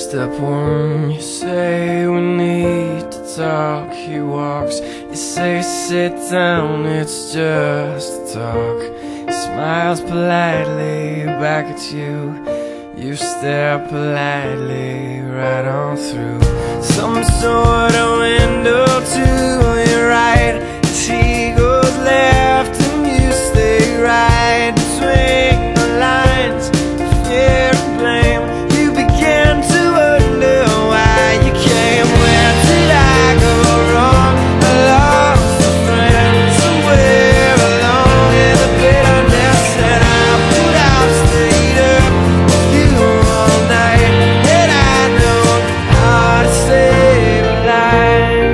Step one, you say we need to talk. He walks, you say sit down, it's just talk. He smiles politely back at you. You stare politely right on through some sort of window to your right. As he goes left and you stay right between the lines of fear and blame. You begin to wonder why you came. Where did I go wrong? I lost a friend somewhere along in the bitterness, and I put out stayed up with you all night, and I know how to save a life.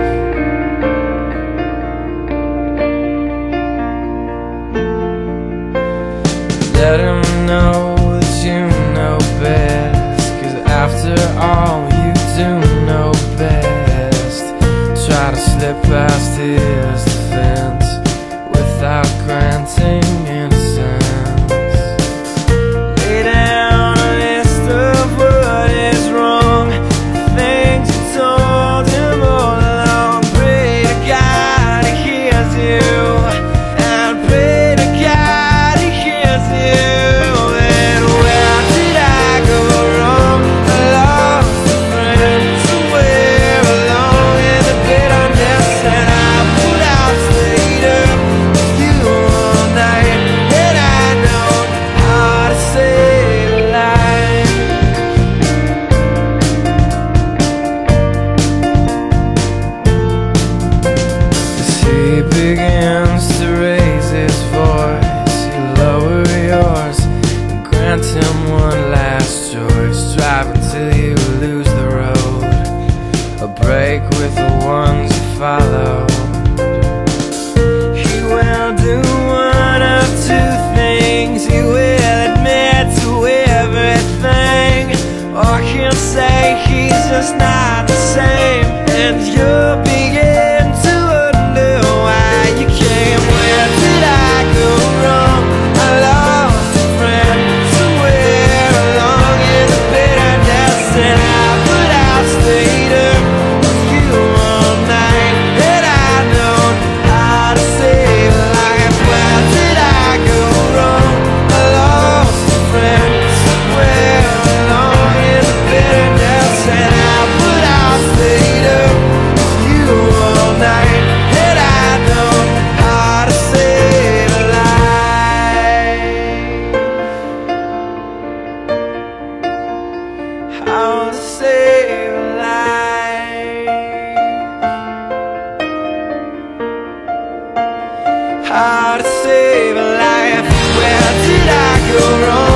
Let him know that you know best, 'cause after all you do know best. Try to slip past his defense without granting innocence. Lay down a list of what is wrong, the things you told him all along. Pray to God he hears you, and pray to God he hears you. And where did I go wrong? I lost a friend somewhere along in the bitterness, and I put out stayed up with you all night, and I know how to save a life. As he begins to raise his voice, you lower yours and grant him one last choice. Drive until you lose the road, a break with the ones you follow. He will do one of two things. He will admit to everything, or he'll say he's just not the same, and you'll begin to wonder why you came. Where did I go wrong? I lost a friend somewhere along in the bitterness, and I put out stayed up with you all night, and I know how to save a life. Where did I go wrong? I lost a friend somewhere along in the bitterness, and I put out stayed up with you all night, and I know how to save a life. How to save a life. How to save a life. Where did I go wrong?